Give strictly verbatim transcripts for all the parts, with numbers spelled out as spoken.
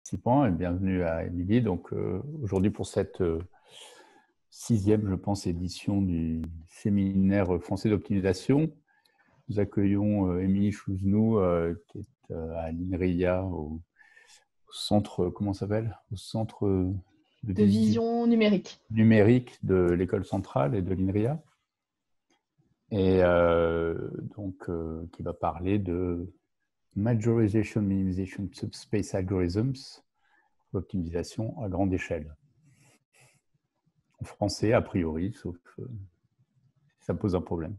participants et bienvenue à Émilie. Donc euh, aujourd'hui pour cette euh, sixième, je pense, édition du séminaire français d'optimisation, nous accueillons euh, Émilie Chouznou euh, qui est euh, à l'INRIA, au, au centre, comment ça s'appelle, au centre de, de vision numérique, numérique de l'école centrale et de l'INRIA, et euh, donc euh, qui va parler de Majorization Minimization Subspace Algorithms, l'optimisation à grande échelle. En français, a priori, sauf euh, si ça pose un problème.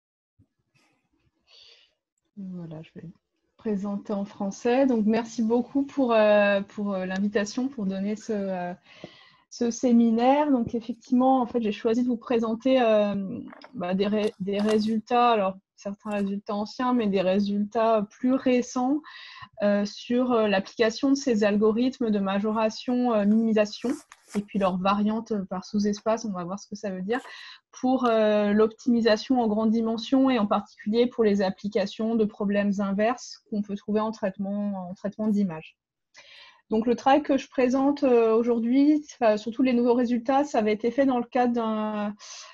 Voilà, je vais présenter en français. Donc, merci beaucoup pour, euh, pour euh, l'invitation, pour donner ce, euh, ce séminaire. Donc, effectivement, en fait, j'ai choisi de vous présenter euh, bah, des, ré des résultats, alors certains résultats anciens, mais des résultats plus récents euh, sur euh, l'application de ces algorithmes de majoration, euh, minimisation, et puis leurs variantes par sous-espace, on va voir ce que ça veut dire, pour euh, l'optimisation en grande dimension et en particulier pour les applications de problèmes inverses qu'on peut trouver en traitement, en traitement d'image. Donc le travail que je présente euh, aujourd'hui, surtout les nouveaux résultats, ça avait été fait dans le cadre d'un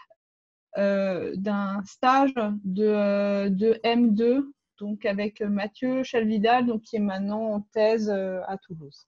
euh, d'un stage de, euh, de M deux, donc avec Mathieu Chalvidal, donc qui est maintenant en thèse euh, à Toulouse.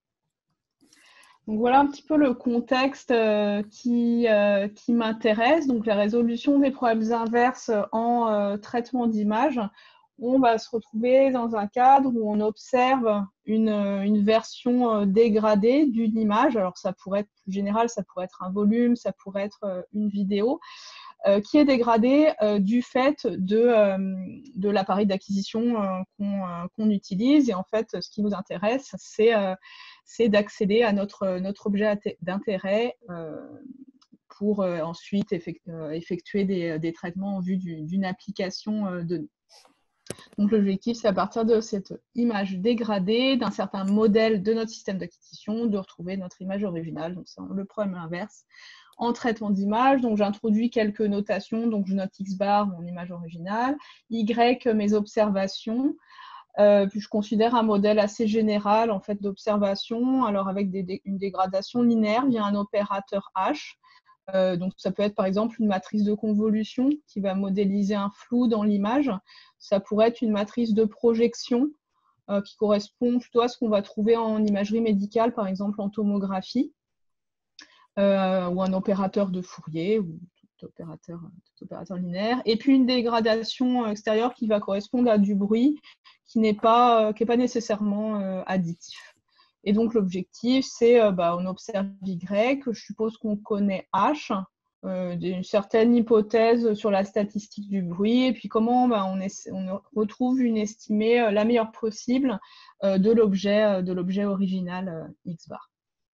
Donc voilà un petit peu le contexte euh, qui, euh, qui m'intéresse, donc la résolution des problèmes inverses en euh, traitement d'image. On va se retrouver dans un cadre où on observe une, une version dégradée d'une image. Alors ça pourrait être plus général, ça pourrait être un volume, ça pourrait être une vidéo, euh, qui est dégradée euh, du fait de, euh, de l'appareil d'acquisition euh, qu'on euh, qu'on utilise. Et en fait, ce qui nous intéresse, c'est euh, c'est d'accéder à notre, notre objet d'intérêt euh, pour euh, ensuite effectuer, euh, effectuer des, des traitements en vue d'une application euh, donnée. Donc l'objectif, c'est à partir de cette image dégradée, d'un certain modèle de notre système d'acquisition, de retrouver notre image originale. Donc c'est le problème inverse en traitement d'image. Donc j'introduis quelques notations. Donc je note X bar, mon image originale, Y, mes observations. Euh, puis je considère un modèle assez général en fait d'observation, alors avec des, des, une dégradation linéaire via un opérateur H. Euh, donc ça peut être par exemple une matrice de convolution qui va modéliser un flou dans l'image. Ça pourrait être une matrice de projection euh, qui correspond plutôt à ce qu'on va trouver en imagerie médicale, par exemple en tomographie, euh, ou un opérateur de Fourier, ou tout opérateur, tout opérateur linéaire. Et puis une dégradation extérieure qui va correspondre à du bruit qui n'est pas, euh, qui n'est pas nécessairement euh, additif. Et donc l'objectif, c'est euh, bah, on observe Y, je suppose qu'on connaît H, euh, une certaine hypothèse sur la statistique du bruit, et puis comment bah, on, est, on retrouve une estimée euh, la meilleure possible euh, de l'objet de l'objet original euh, X bar.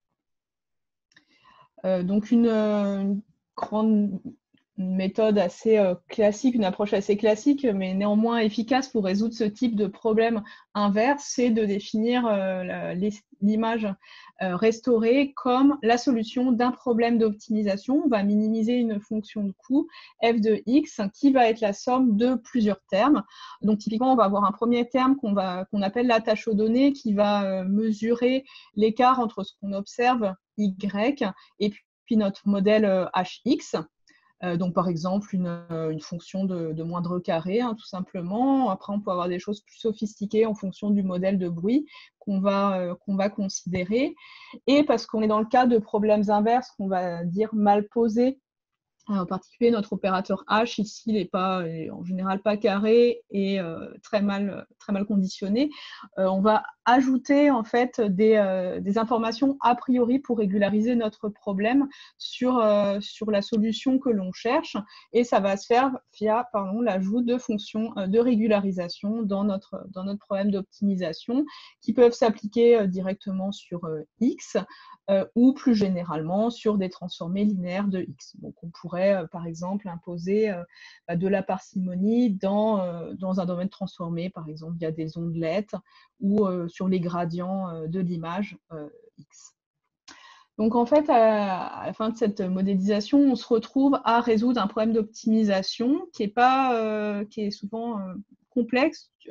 Euh, donc une, une grande une méthode assez euh, classique, une approche assez classique, mais néanmoins efficace pour résoudre ce type de problème inverse, c'est de définir euh, l'image euh, restaurée comme la solution d'un problème d'optimisation. On va minimiser une fonction de coût, f de x, qui va être la somme de plusieurs termes. Donc typiquement, on va avoir un premier terme qu'on va, qu'on appelle l'attache aux données, qui va euh, mesurer l'écart entre ce qu'on observe, y, et puis notre modèle euh, hx. Euh, donc, par exemple, une, une fonction de, de moindre carré, hein, tout simplement. Après, on peut avoir des choses plus sophistiquées en fonction du modèle de bruit qu'on va, euh, qu'on va considérer. Et parce qu'on est dans le cas de problèmes inverses, qu'on va dire mal posés, en particulier notre opérateur H, ici, il n'est pas, en général pas carré et euh, très, mal, très mal conditionné. Euh, on va ajouter en fait des, euh, des informations a priori pour régulariser notre problème sur, euh, sur la solution que l'on cherche, et ça va se faire via l'ajout de fonctions de régularisation dans notre, dans notre problème d'optimisation qui peuvent s'appliquer euh, directement sur euh, X, Euh, ou plus généralement sur des transformés linéaires de X. Donc on pourrait euh, par exemple imposer euh, de la parcimonie dans, euh, dans un domaine transformé, par exemple via des ondelettes ou euh, sur les gradients euh, de l'image euh, X. Donc en fait, à, à la fin de cette modélisation, on se retrouve à résoudre un problème d'optimisation qui est, pas, euh, qui est souvent euh, complexe, euh,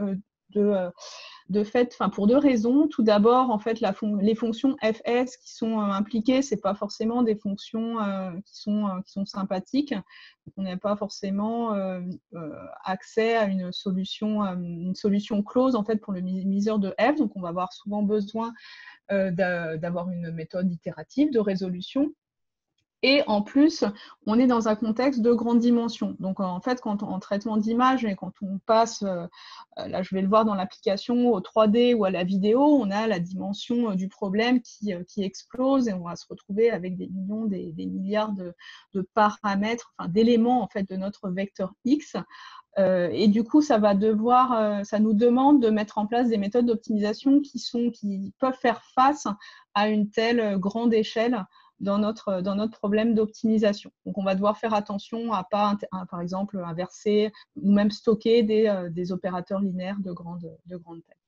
de, euh, de fait, enfin, pour deux raisons. Tout d'abord, en fait, la fon les fonctions F S qui sont euh, impliquées, c'est pas forcément des fonctions euh, qui, sont, euh, qui sont sympathiques. Donc, on n'a pas forcément euh, euh, accès à une solution, euh, une solution close en fait, pour le minimiseur de F. Donc, on va avoir souvent besoin euh, d'avoir une méthode itérative de résolution. Et en plus, on est dans un contexte de grande dimension. Donc, en fait, quand on, en traitement d'image et quand on passe, euh, là, je vais le voir dans l'application, au trois D ou à la vidéo, on a la dimension euh, du problème qui, euh, qui explose et on va se retrouver avec des millions, des, des milliards de, de paramètres, enfin, d'éléments en fait, de notre vecteur X. Euh, et du coup, ça va devoir, euh, ça nous demande de mettre en place des méthodes d'optimisation qui sont, qui peuvent faire face à une telle grande échelle dans notre, dans notre problème d'optimisation. Donc, on va devoir faire attention à pas, à, par exemple, inverser ou même stocker des, euh, des opérateurs linéaires de grande, de grande taille.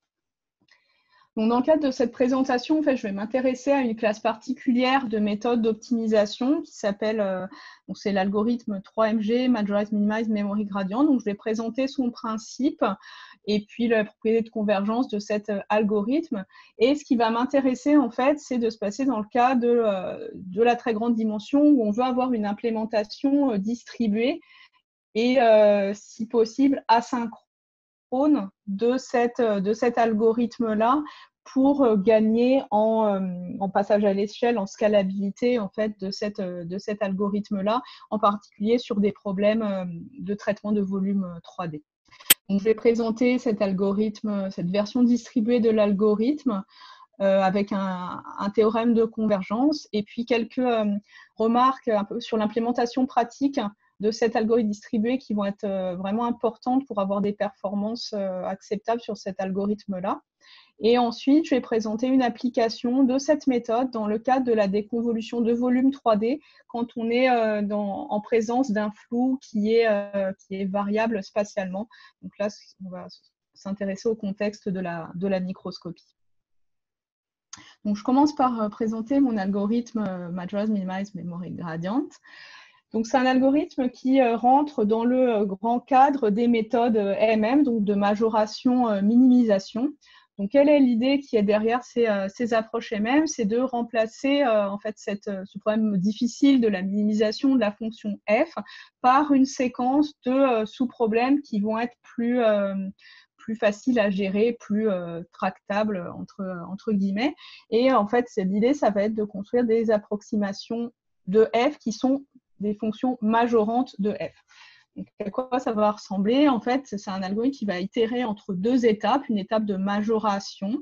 Donc, dans le cadre de cette présentation, en fait, je vais m'intéresser à une classe particulière de méthodes d'optimisation qui s'appelle, euh, c'est l'algorithme trois M G, Majorize, Minimize, Memory Gradient. Donc, je vais présenter son principe et puis la propriété de convergence de cet euh, algorithme. Et ce qui va m'intéresser, en fait, c'est de se passer dans le cas de, euh, de la très grande dimension où on veut avoir une implémentation euh, distribuée et, euh, si possible, asynchrone de, cette, de cet algorithme-là pour gagner en, en passage à l'échelle, en scalabilité en fait, de, cette, de cet algorithme-là, en particulier sur des problèmes de traitement de volume trois D. Donc, je vais présenter cet algorithme, cette version distribuée de l'algorithme euh, avec un, un théorème de convergence et puis quelques euh, remarques un peu sur l'implémentation pratique de cet algorithme distribué qui vont être euh, vraiment importantes pour avoir des performances euh, acceptables sur cet algorithme-là. Et ensuite, je vais présenter une application de cette méthode dans le cadre de la déconvolution de volume trois D quand on est euh, dans, en présence d'un flou qui est, euh, qui est variable spatialement. Donc là, on va s'intéresser au contexte de la, de la microscopie. Donc, je commence par présenter mon algorithme Majorize, Minimize, Memory Gradient. Donc, c'est un algorithme qui rentre dans le grand cadre des méthodes M M, donc de majoration-minimisation. Donc, quelle est l'idée qui est derrière ces, ces approches M M? C'est de remplacer en fait, cette, ce problème difficile de la minimisation de la fonction f par une séquence de sous-problèmes qui vont être plus, plus faciles à gérer, plus tractables, entre, entre guillemets. Et en fait, l'idée, ça va être de construire des approximations de f qui sont des fonctions majorantes de f. Donc, à quoi ça va ressembler? En fait, c'est un algorithme qui va itérer entre deux étapes, une étape de majoration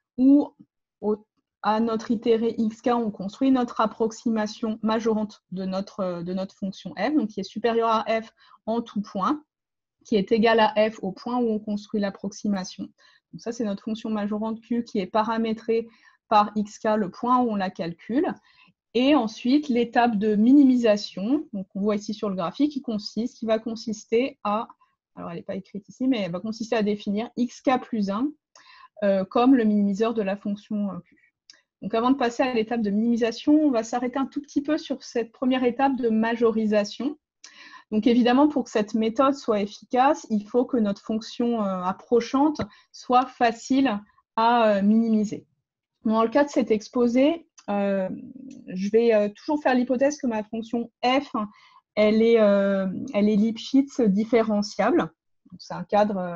où au, à notre itéré xk, on construit notre approximation majorante de notre, de notre fonction f, donc qui est supérieure à f en tout point, qui est égale à f au point où on construit l'approximation. Donc ça, c'est notre fonction majorante q qui est paramétrée par xk, le point où on la calcule. Et ensuite, l'étape de minimisation, donc on voit ici sur le graphique, qui consiste, qui va consister à, alors elle n'est pas écrite ici, mais elle va consister à définir xk plus un euh, comme le minimiseur de la fonction q. Donc avant de passer à l'étape de minimisation, on va s'arrêter un tout petit peu sur cette première étape de majorisation. Donc évidemment, pour que cette méthode soit efficace, il faut que notre fonction euh, approchante soit facile à euh, minimiser. Dans le cas de cet exposé, Euh, je vais euh, toujours faire l'hypothèse que ma fonction f, elle est, euh, elle est Lipschitz différenciable. C'est un cadre euh,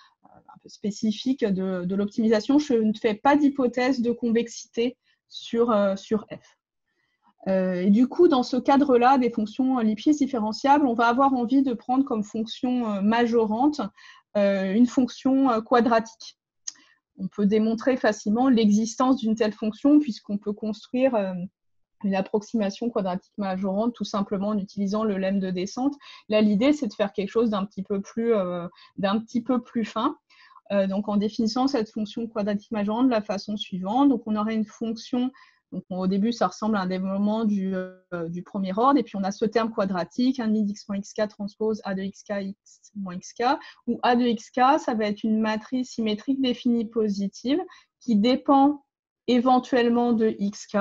un peu spécifique de, de l'optimisation. Je ne fais pas d'hypothèse de convexité sur, euh, sur f. Euh, et du coup, dans ce cadre-là, des fonctions Lipschitz différenciables, on va avoir envie de prendre comme fonction euh, majorante euh, une fonction euh, quadratique. On peut démontrer facilement l'existence d'une telle fonction puisqu'on peut construire euh, une approximation quadratique majorante tout simplement en utilisant le lemme de descente. Là, l'idée, c'est de faire quelque chose d'un petit peu plus, euh, d'un petit peu plus fin. Euh, donc, en définissant cette fonction quadratique majorante de la façon suivante, donc on aurait une fonction. Donc, au début, ça ressemble à un développement du, euh, du premier ordre. Et puis, on a ce terme quadratique, un demi d'x moins xk transpose a de xk x moins xk, où a de xk, ça va être une matrice symétrique définie positive qui dépend éventuellement de xk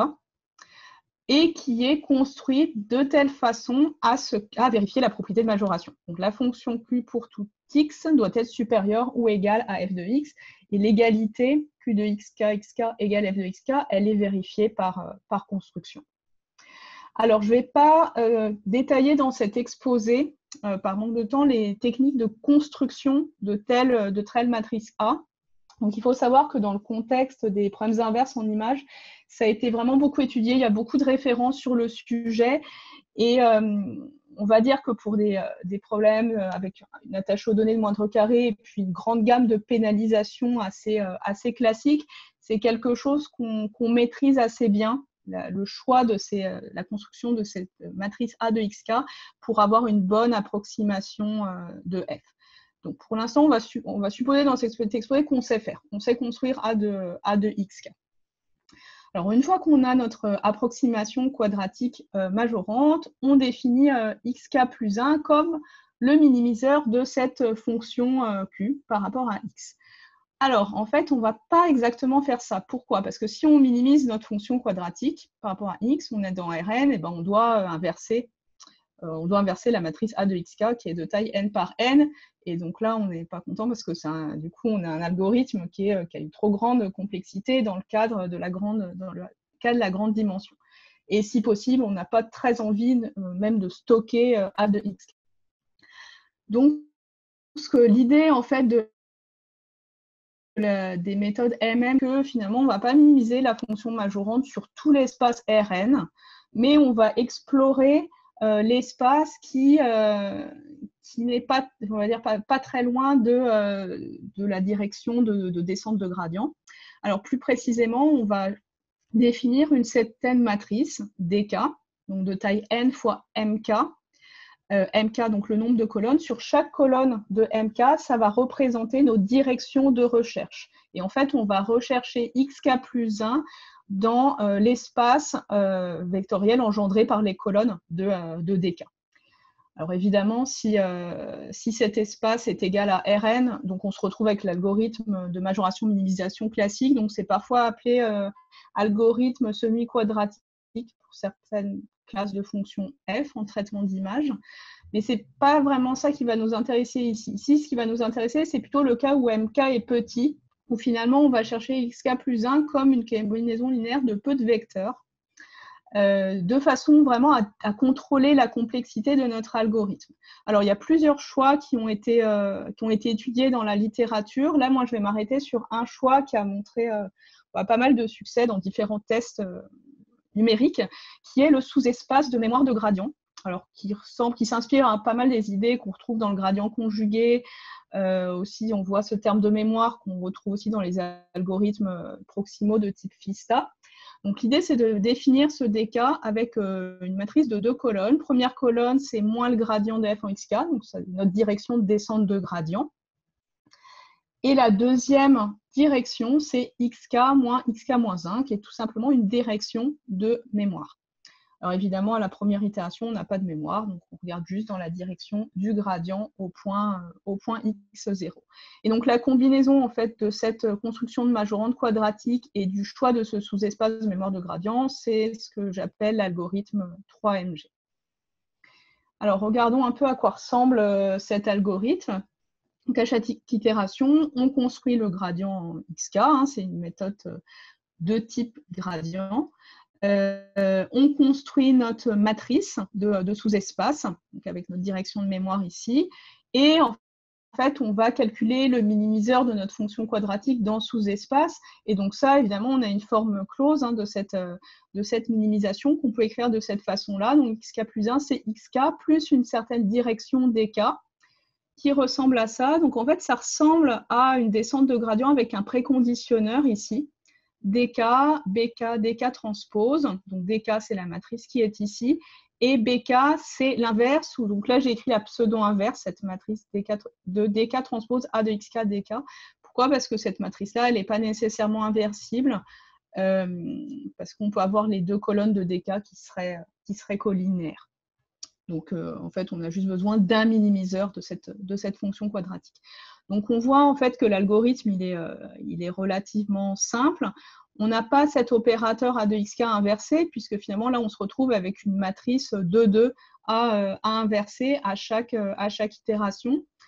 et qui est construite de telle façon à, se, à vérifier la propriété de majoration. Donc, la fonction q pour tout x doit être supérieur ou égal à f de x. Et l'égalité q de xk, xk égale f de xk, elle est vérifiée par, par construction. Alors, je ne vais pas euh, détailler dans cet exposé, euh, par manque de temps, les techniques de construction de telle, de telle matrice A. Donc, il faut savoir que dans le contexte des problèmes inverses en images, ça a été vraiment beaucoup étudié. Il y a beaucoup de références sur le sujet. Et euh, on va dire que pour des, des problèmes avec une attache aux données de moindre carré et puis une grande gamme de pénalisation assez, assez classique, c'est quelque chose qu'on qu'on maîtrise assez bien. Le choix de ces, la construction de cette matrice A de xk pour avoir une bonne approximation de f. Donc pour l'instant, on va, on va supposer dans cet exposé qu'on sait faire. On sait construire A de, A de xk. Alors une fois qu'on a notre approximation quadratique majorante, on définit xk plus un comme le minimiseur de cette fonction q par rapport à x. Alors, en fait, on ne va pas exactement faire ça. Pourquoi? Parce que si on minimise notre fonction quadratique par rapport à x, on est dans Rn, et ben on doit inverser, euh, on doit inverser la matrice A de xk qui est de taille n par n. Et donc là, on n'est pas content parce que un, du coup, on a un algorithme qui, est, qui a une trop grande complexité dans le cadre de la grande, dans le cas de la grande dimension. Et si possible, on n'a pas très envie euh, même de stocker euh, A de xk. Donc, l'idée en fait de des méthodes M M que finalement on ne va pas minimiser la fonction majorante sur tout l'espace Rn, mais on va explorer euh, l'espace qui, euh, qui n'est pas, on va dire, pas, pas très loin de, euh, de la direction de, de descente de gradient. Alors plus précisément, on va définir une certaine matrice dk, donc de taille n fois mk. Euh, mk, donc le nombre de colonnes. Sur chaque colonne de mk, ça va représenter nos directions de recherche. Et en fait, on va rechercher xk plus un dans euh, l'espace euh, vectoriel engendré par les colonnes de, euh, de dk. Alors évidemment, si, euh, si cet espace est égal à Rn, donc on se retrouve avec l'algorithme de majoration-minimisation classique, donc c'est parfois appelé euh, algorithme semi-quadratique pour certaines classes de fonctions f en traitement d'image. Mais ce n'est pas vraiment ça qui va nous intéresser ici. Ici, ce qui va nous intéresser, c'est plutôt le cas où mk est petit, où finalement on va chercher xk plus un comme une combinaison linéaire de peu de vecteurs, euh, de façon vraiment à, à contrôler la complexité de notre algorithme. Alors, il y a plusieurs choix qui ont été, euh, qui ont été étudiés dans la littérature. Là, moi, je vais m'arrêter sur un choix qui a montré euh, bah, pas mal de succès dans différents tests euh, numérique, qui est le sous-espace de mémoire de gradient, alors qui ressemble, qui s'inspire à pas mal des idées qu'on retrouve dans le gradient conjugué. Euh, aussi, on voit ce terme de mémoire qu'on retrouve aussi dans les algorithmes proximaux de type FISTA. Donc l'idée, c'est de définir ce dk avec euh, une matrice de deux colonnes. Première colonne, c'est moins le gradient de f en xk, donc c'est notre direction de descente de gradient. Et la deuxième direction, c'est xk moins xk moins un, qui est tout simplement une direction de mémoire. Alors évidemment, à la première itération, on n'a pas de mémoire, donc on regarde juste dans la direction du gradient au point, au point x zéro. Et donc la combinaison en fait, de cette construction de majorante quadratique et du choix de ce sous-espace de mémoire de gradient, c'est ce que j'appelle l'algorithme trois M G. Alors regardons un peu à quoi ressemble cet algorithme. Donc à chaque itération, on construit le gradient en xk, hein, c'est une méthode de type gradient. Euh, on construit notre matrice de, de sous-espace, avec notre direction de mémoire ici, et en fait, on va calculer le minimiseur de notre fonction quadratique dans sous-espace, et donc ça, évidemment, on a une forme close hein, de, cette, de cette minimisation qu'on peut écrire de cette façon-là. Donc xk plus un, c'est xk plus une certaine direction dk, qui ressemble à ça. Donc en fait, ça ressemble à une descente de gradient avec un préconditionneur ici. dk, bk, dk transpose. Donc dk, c'est la matrice qui est ici. Et bk, c'est l'inverse. Donc là, j'ai écrit la pseudo-inverse, cette matrice dk, de dk transpose a de xk dk. Pourquoi? Parce que cette matrice-là, elle n'est pas nécessairement inversible. Euh, parce qu'on peut avoir les deux colonnes de dk qui seraient, qui seraient collinaires. Donc, euh, en fait, on a juste besoin d'un minimiseur de cette, de cette fonction quadratique. Donc, on voit en fait que l'algorithme, il est, euh, il est relativement simple. On n'a pas cet opérateur a de xk inversé, puisque finalement, là, on se retrouve avec une matrice deux deux à, euh, à inverser à chaque, euh, à chaque itération.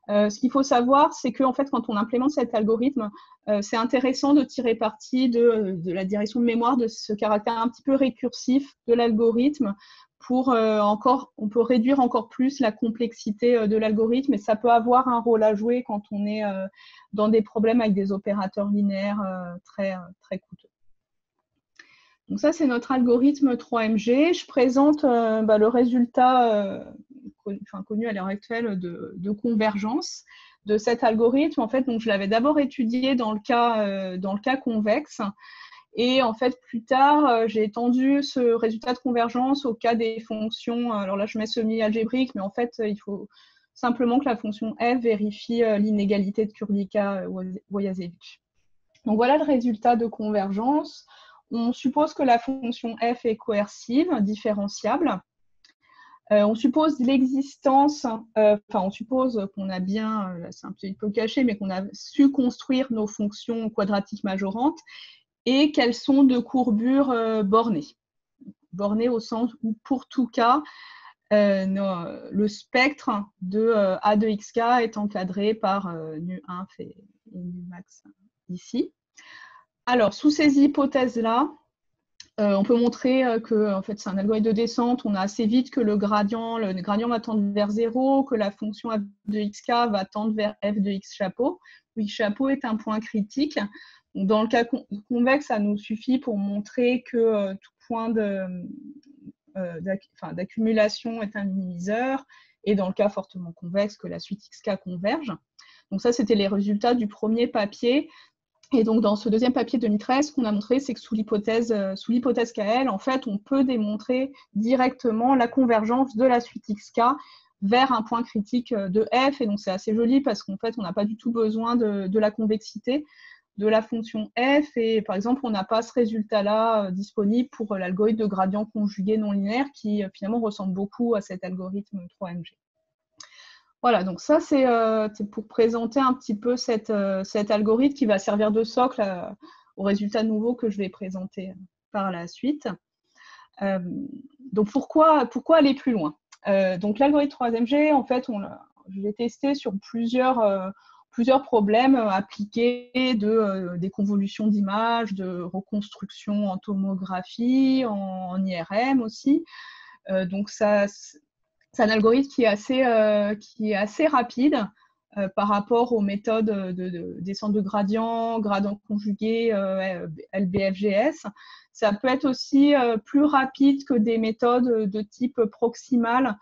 Euh, ce qu'il faut savoir, c'est que en fait, quand on implémente cet algorithme, euh, c'est intéressant de tirer parti de, de la direction de mémoire, de ce caractère un petit peu récursif de l'algorithme pour euh, encore, on peut réduire encore plus la complexité euh, de l'algorithme et ça peut avoir un rôle à jouer quand on est euh, dans des problèmes avec des opérateurs linéaires euh, très, très coûteux. Donc ça, c'est notre algorithme trois M G. Je présente euh, bah, le résultat euh, connu, enfin, connu à l'heure actuelle de, de convergence de cet algorithme. En fait, donc, je l'avais d'abord étudié dans le cas, euh, dans le cas convexe. Et en fait, plus tard, euh, j'ai étendu ce résultat de convergence au cas des fonctions. Alors là, je mets semi-algébrique, mais en fait, il faut simplement que la fonction f vérifie euh, l'inégalité de Kurdyka-Wojasiewicz. Donc voilà le résultat de convergence. On suppose que la fonction f est coercive, différenciable. Euh, on suppose l'existence, euh, enfin on suppose qu'on a bien, euh, c'est un petit peu caché, mais qu'on a su construire nos fonctions quadratiques majorantes et qu'elles sont de courbure euh, bornée. Bornée au sens où pour tout cas, euh, no, le spectre de euh, A de xk est encadré par euh, nu inf et, et nu max ici. Alors, sous ces hypothèses-là, euh, on peut montrer euh, que en fait, c'est un algorithme de descente. On a assez vite que le gradient, le gradient va tendre vers zéro, que la fonction f de xk va tendre vers f de x chapeau, où x chapeau est un point critique. Donc, dans le cas convexe, ça nous suffit pour montrer que euh, tout point d'accumulation est un minimiseur, et dans le cas fortement convexe, que la suite xk converge. Donc ça, c'était les résultats du premier papier. Et donc, dans ce deuxième papier de deux mille treize, ce qu'on a montré, c'est que sous l'hypothèse sous l'hypothèse K L, en fait, on peut démontrer directement la convergence de la suite xk vers un point critique de f. Et donc, c'est assez joli parce qu'en fait, on n'a pas du tout besoin de, de la convexité de la fonction f. Et par exemple, on n'a pas ce résultat-là disponible pour l'algorithme de gradient conjugué non linéaire qui finalement ressemble beaucoup à cet algorithme trois M G. Voilà, donc ça, c'est euh, pour présenter un petit peu cette, euh, cet algorithme qui va servir de socle euh, aux résultats nouveaux que je vais présenter par la suite. Euh, donc, pourquoi, pourquoi aller plus loin? euh, Donc, l'algorithme trois M G, en fait, on je l'ai testé sur plusieurs, euh, plusieurs problèmes appliqués de, euh, des convolutions d'images, de reconstruction en tomographie, en, en I R M aussi. Euh, donc, ça... C'est un algorithme qui est assez, euh, qui est assez rapide euh, par rapport aux méthodes de, de, de descente de gradient, gradient conjugué, euh, L B F G S. Ça peut être aussi euh, plus rapide que des méthodes de type proximal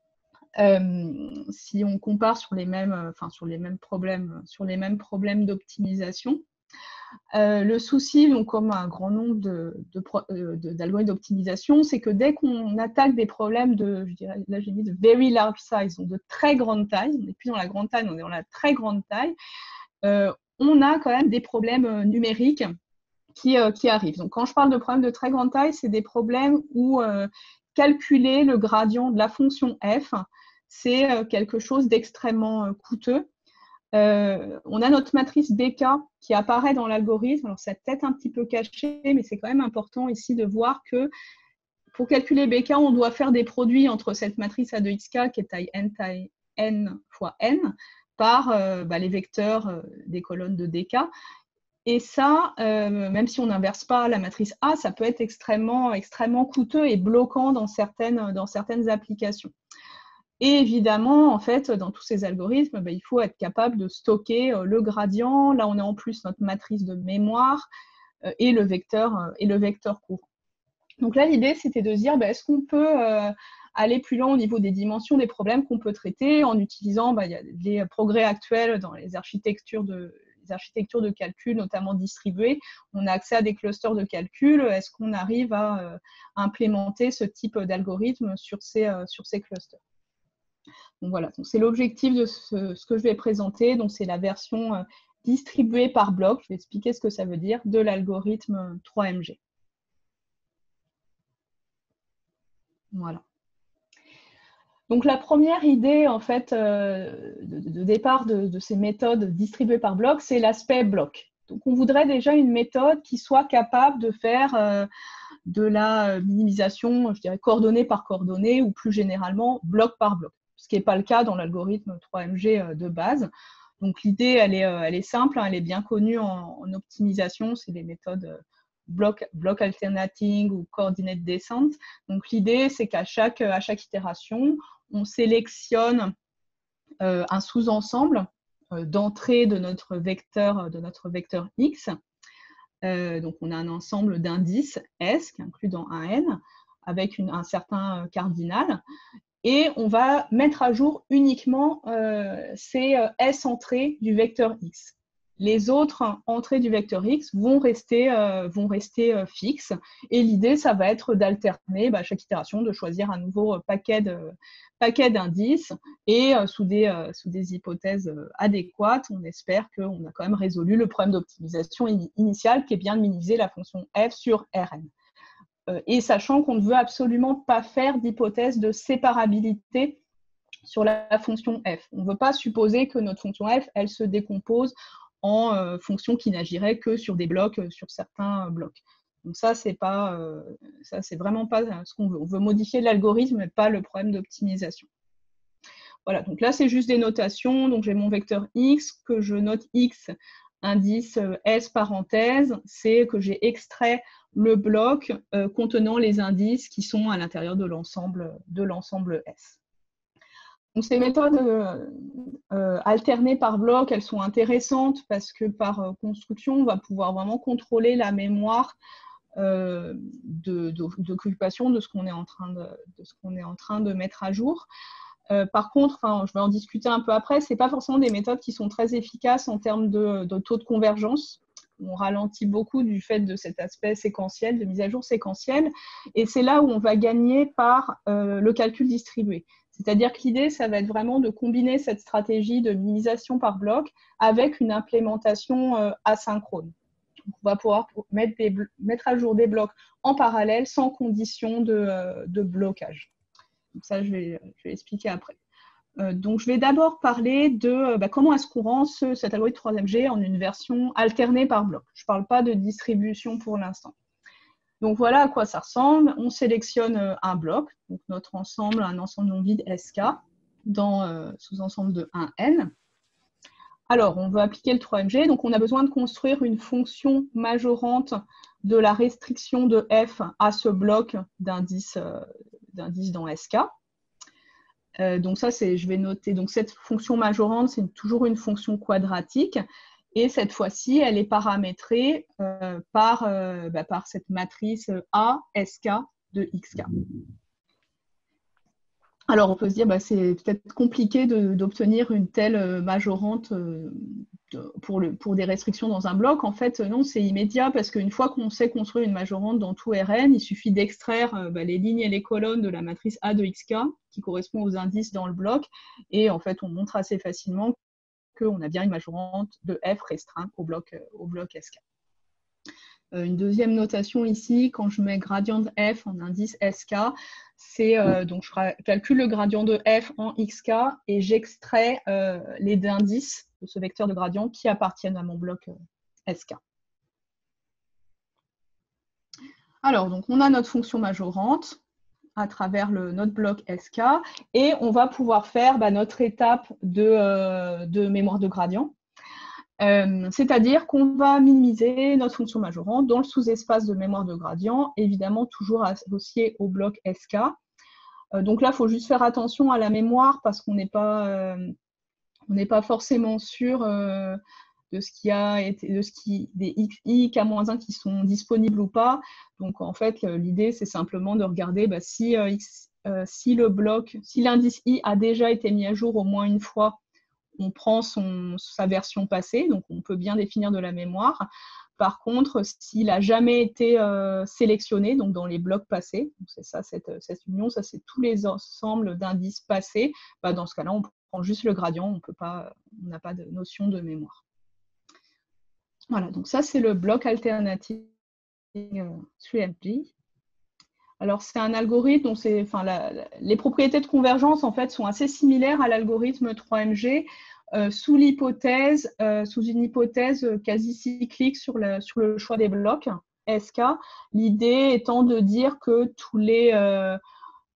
euh, si on compare sur les mêmes, enfin, sur les mêmes problèmes, sur les mêmes problèmes d'optimisation. Euh, le souci, donc, comme un grand nombre d'algorithmes de, de, de, d'optimisation, c'est que dès qu'on attaque des problèmes de, je dirais, là j'ai mis de very large size, donc de très grande taille, on n'est plus dans la grande taille, on est dans la très grande taille, euh, on a quand même des problèmes numériques qui, euh, qui arrivent. Donc quand je parle de problèmes de très grande taille, c'est des problèmes où euh, calculer le gradient de la fonction f, c'est euh, quelque chose d'extrêmement euh, coûteux. Euh, on a notre matrice B K qui apparaît dans l'algorithme. Alors, c'est peut-être un petit peu caché, mais c'est quand même important ici de voir que pour calculer B K, on doit faire des produits entre cette matrice A de xk qui est taille n, taille n fois n, par euh, bah, les vecteurs euh, des colonnes de D K. Et ça, euh, même si on n'inverse pas la matrice A, ça peut être extrêmement, extrêmement coûteux et bloquant dans certaines, dans certaines applications. Et évidemment, en fait, dans tous ces algorithmes, ben, il faut être capable de stocker euh, le gradient. Là, on a en plus notre matrice de mémoire euh, et, le vecteur, euh, et le vecteur courant. Donc là, l'idée, c'était de se dire, ben, est-ce qu'on peut euh, aller plus loin au niveau des dimensions des problèmes qu'on peut traiter en utilisant ben, il y a des progrès actuels dans les architectures de, les architectures de calcul, notamment distribuées. On a accès à des clusters de calcul. Est-ce qu'on arrive à, euh, à implémenter ce type d'algorithme sur ces, euh, sur ces clusters? Donc voilà, c'est l'objectif de ce, ce que je vais présenter. Donc c'est la version euh, distribuée par bloc. Je vais expliquer ce que ça veut dire de l'algorithme trois M G. Voilà. Donc la première idée en fait euh, de, de départ de, de ces méthodes distribuées par bloc, c'est l'aspect bloc. Donc on voudrait déjà une méthode qui soit capable de faire euh, de la minimisation, je dirais coordonnée par coordonnée ou plus généralement bloc par bloc. ce qui n'est pas le cas dans l'algorithme trois M G de base. Donc l'idée, elle est, elle est simple, hein, elle est bien connue en, en optimisation, c'est les méthodes block, block alternating ou coordinate descent. Donc l'idée, c'est qu'à chaque, à chaque itération, on sélectionne euh, un sous-ensemble euh, d'entrée de notre vecteur, de notre vecteur X. Euh, donc on a un ensemble d'indices S qui est inclus dans un N avec une, un certain cardinal. Et on va mettre à jour uniquement euh, ces euh, S entrées du vecteur X. Les autres entrées du vecteur X vont rester, euh, vont rester euh, fixes. Et l'idée, ça va être d'alterner bah, à chaque itération, de choisir un nouveau paquet de, paquet d'indices. Et euh, sous, des, euh, sous des hypothèses euh, adéquates, on espère qu'on a quand même résolu le problème d'optimisation in initial qui est bien de minimiser la fonction f sur Rn. Et sachant qu'on ne veut absolument pas faire d'hypothèse de séparabilité sur la fonction f. On ne veut pas supposer que notre fonction f, elle se décompose en euh, fonctions qui n'agiraient que sur des blocs, sur certains blocs. Donc ça, c'est pas, euh, ça, c'est vraiment pas ce qu'on veut. On veut modifier l'algorithme, mais pas le problème d'optimisation. Voilà, donc là, c'est juste des notations. Donc j'ai mon vecteur x, que je note x, indice S parenthèse, c'est que j'ai extrait le bloc euh, contenant les indices qui sont à l'intérieur de l'ensemble de l'ensemble S. Donc ces méthodes euh, euh, alternées par bloc, elles sont intéressantes parce que par euh, construction, on va pouvoir vraiment contrôler la mémoire euh, d'occupation de, de, de ce qu'on est en train de, de ce qu'on est en train de mettre à jour. Euh, par contre, enfin, je vais en discuter un peu après, ce n'est pas forcément des méthodes qui sont très efficaces en termes de, de taux de convergence. On ralentit beaucoup du fait de cet aspect séquentiel, de mise à jour séquentielle. Et c'est là où on va gagner par euh, le calcul distribué. C'est-à-dire que l'idée, ça va être vraiment de combiner cette stratégie de minimisation par bloc avec une implémentation euh, asynchrone. Donc, on va pouvoir mettre, des, mettre à jour des blocs en parallèle sans condition de, euh, de blocage. Donc ça, je vais, je vais expliquer après. Euh, donc, je vais d'abord parler de euh, bah, comment est-ce qu'on rend ce, cet algorithme trois M G en une version alternée par bloc. Je ne parle pas de distribution pour l'instant. Donc, voilà à quoi ça ressemble. On sélectionne euh, un bloc, donc notre ensemble, un ensemble non vide S K, dans euh, sous-ensemble de un N. Alors, on veut appliquer le trois M G. Donc, on a besoin de construire une fonction majorante de la restriction de F à ce bloc d'indices euh, d'indices dans S K. Euh, donc ça, je vais noter. Donc cette fonction majorante, c'est toujours une fonction quadratique. Et cette fois-ci, elle est paramétrée euh, par, euh, bah, par cette matrice A S K de X K. Alors, on peut se dire, bah, c'est peut-être compliqué d'obtenir une telle majorante euh, de, pour, le, pour des restrictions dans un bloc. En fait, non, c'est immédiat parce qu'une fois qu'on sait construire une majorante dans tout Rn, il suffit d'extraire euh, bah, les lignes et les colonnes de la matrice A de X K qui correspond aux indices dans le bloc. Et en fait, on montre assez facilement qu'on a bien une majorante de F restreinte au bloc, euh, au bloc S K. Une deuxième notation ici, quand je mets gradient de f en indice S K, c'est euh, donc je calcule le gradient de f en X K et j'extrais euh, les indices de ce vecteur de gradient qui appartiennent à mon bloc euh, S K. Alors, donc on a notre fonction majorante à travers le, notre bloc S K et on va pouvoir faire bah, notre étape de, euh, de mémoire de gradient. Euh, C'est-à-dire qu'on va minimiser notre fonction majorante dans le sous-espace de mémoire de gradient, évidemment toujours associé au bloc S K. Euh, donc là, il faut juste faire attention à la mémoire parce qu'on n'est pas, euh, on n'est pas forcément sûr euh, de ce qui a été, de ce qui, des i, k moins un qui sont disponibles ou pas. Donc en fait, l'idée, c'est simplement de regarder bah, si, euh, x, euh, si le bloc, si l'indice i a déjà été mis à jour au moins une fois, on prend son, sa version passée, donc on peut bien définir de la mémoire. Par contre, s'il n'a jamais été euh, sélectionné, donc dans les blocs passés, c'est ça cette, cette union, ça c'est tous les ensembles d'indices passés, bah dans ce cas-là, on prend juste le gradient, on peut pas, on n'a pas de notion de mémoire. Voilà, donc ça c'est le bloc alternative euh, trois M G. Alors, c'est un algorithme dont c'est, enfin, la, la, les propriétés de convergence en fait sont assez similaires à l'algorithme trois M G euh, sous l'hypothèse, euh, sous une hypothèse quasi cyclique sur le, sur le choix des blocs S K. L'idée étant de dire que tous les, euh,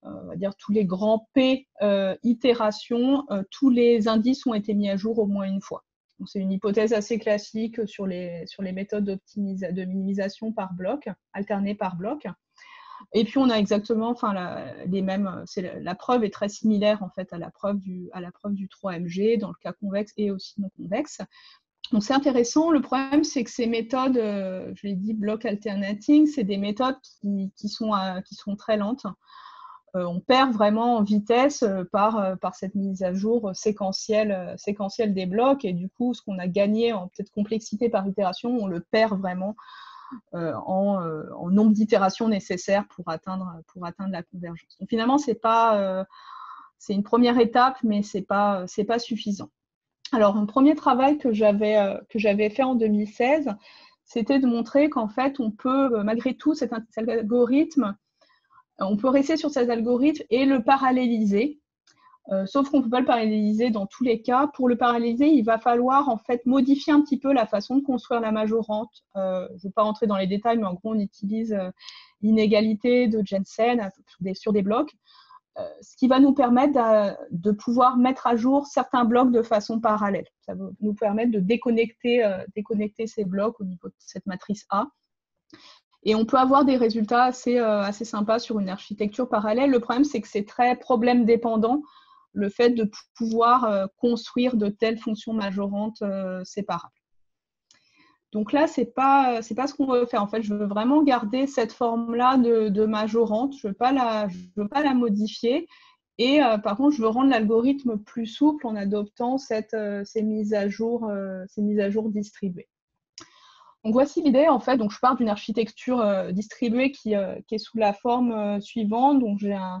on va dire tous les grands P euh, itérations, euh, tous les indices ont été mis à jour au moins une fois. C'est une hypothèse assez classique sur les, sur les méthodes de minimisation par bloc, alternées par bloc. Et puis on a exactement, enfin la, les mêmes, la, la preuve est très similaire en fait à la preuve du, à la preuve du trois M G dans le cas convexe et aussi non convexe. Donc c'est intéressant. Le problème c'est que ces méthodes, euh, je l'ai dit, block alternating, c'est des méthodes qui, qui, sont, euh, qui sont très lentes. Euh, on perd vraiment en vitesse euh, par, euh, par cette mise à jour séquentielle, euh, séquentielle des blocs, et du coup ce qu'on a gagné en peut-être complexité par itération, on le perd vraiment Euh, en, euh, en nombre d'itérations nécessaires pour atteindre, pour atteindre la convergence. Donc finalement, c'est pas, euh, c'est une première étape, mais c'est pas, c'est pas suffisant. Alors, un premier travail que j'avais, euh, que j'avais fait en deux mille seize, c'était de montrer qu'en fait, on peut, malgré tout, cet, cet algorithme, on peut rester sur cet algorithme et le paralléliser. Euh, sauf qu'on ne peut pas le paralléliser dans tous les cas. Pour le paralléliser, il va falloir en fait modifier un petit peu la façon de construire la majorante. Euh, je ne vais pas rentrer dans les détails, mais en gros, on utilise euh, l'inégalité de Jensen sur des, sur des blocs, euh, ce qui va nous permettre de, de pouvoir mettre à jour certains blocs de façon parallèle. Ça va nous permettre de déconnecter, euh, déconnecter ces blocs au niveau de cette matrice A. Et on peut avoir des résultats assez, euh, assez sympas sur une architecture parallèle. Le problème, c'est que c'est très problème dépendant, le fait de pouvoir euh, construire de telles fonctions majorantes euh, séparables. Donc là, ce n'est pas, c'est pas ce qu'on veut faire. En fait, je veux vraiment garder cette forme-là de, de majorante. Je ne veux pas la, je veux pas la modifier. Et euh, par contre, je veux rendre l'algorithme plus souple en adoptant cette, euh, ces, mises à jour, euh, ces mises à jour distribuées. Donc voici l'idée, en fait. Donc je pars d'une architecture euh, distribuée qui, euh, qui est sous la forme euh, suivante. Donc j'ai un,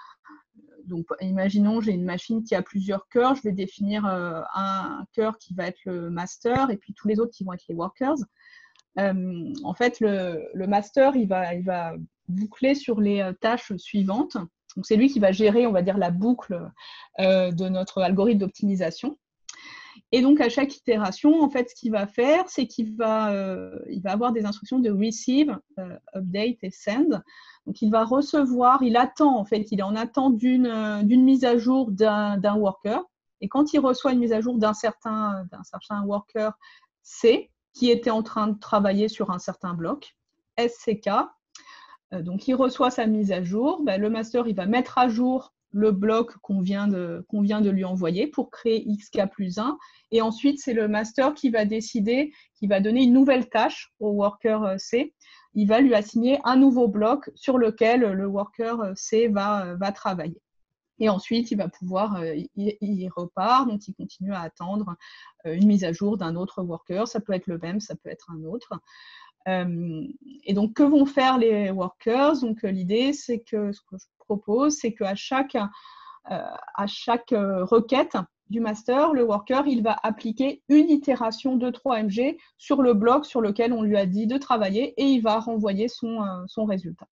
donc imaginons j'ai une machine qui a plusieurs cœurs. Je vais définir euh, un cœur qui va être le master et puis tous les autres qui vont être les workers. Euh, en fait, le, le master, il va, il va boucler sur les tâches suivantes. Donc c'est lui qui va gérer, on va dire, la boucle euh, de notre algorithme d'optimisation. Et donc, à chaque itération, en fait, ce qu'il va faire, c'est qu'il va, euh, il va avoir des instructions de receive, euh, update et send. Donc, il va recevoir, il attend, en fait, il est en attente d'une euh, d'une mise à jour d'un d'un worker. Et quand il reçoit une mise à jour d'un certain, d'un certain worker C, qui était en train de travailler sur un certain bloc, S C K, euh, donc il reçoit sa mise à jour, ben, le master, il va mettre à jour le bloc qu'on vient, qu'on vient de lui envoyer pour créer X K plus un. Et ensuite, c'est le master qui va décider, qui va donner une nouvelle tâche au worker C. Il va lui assigner un nouveau bloc sur lequel le worker C va, va travailler. Et ensuite, il va pouvoir, il, il repart, donc il continue à attendre une mise à jour d'un autre worker. Ça peut être le même, ça peut être un autre. Euh, et donc, que vont faire les workers? Donc, l'idée, c'est que ce que je propose, c'est qu'à chaque, euh, à chaque requête du master, le worker, il va appliquer une itération de trois M G sur le bloc sur lequel on lui a dit de travailler et il va renvoyer son, euh, son résultat.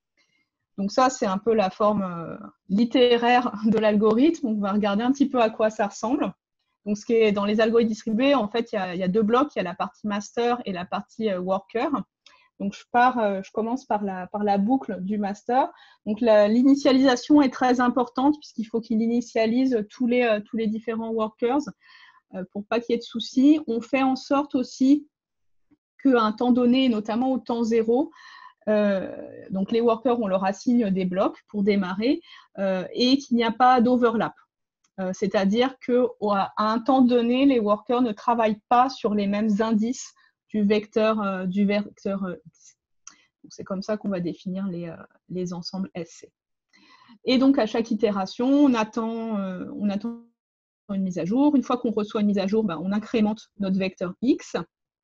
Donc ça, c'est un peu la forme euh, littéraire de l'algorithme. On va regarder un petit peu à quoi ça ressemble. Donc, ce qui est dans les algorithmes distribués, en fait, il y a, il y a deux blocs. Il y a la partie master et la partie euh, worker. Donc, je, pars, euh, je commence par la, par la boucle du master. Donc, l'initialisation est très importante puisqu'il faut qu'il initialise tous les, euh, tous les différents workers euh, pour pas qu'il y ait de soucis. On fait en sorte aussi qu'à un temps donné, notamment au temps zéro, euh, donc les workers, on leur assigne des blocs pour démarrer euh, et qu'il n'y a pas d'overlap. Euh, C'est-à-dire qu'à un temps donné, les workers ne travaillent pas sur les mêmes indices du vecteur, euh, du vecteur euh, X. C'est comme ça qu'on va définir les, euh, les ensembles S C. Et donc, à chaque itération, on attend, euh, on attend une mise à jour. Une fois qu'on reçoit une mise à jour, ben, on incrémente notre vecteur X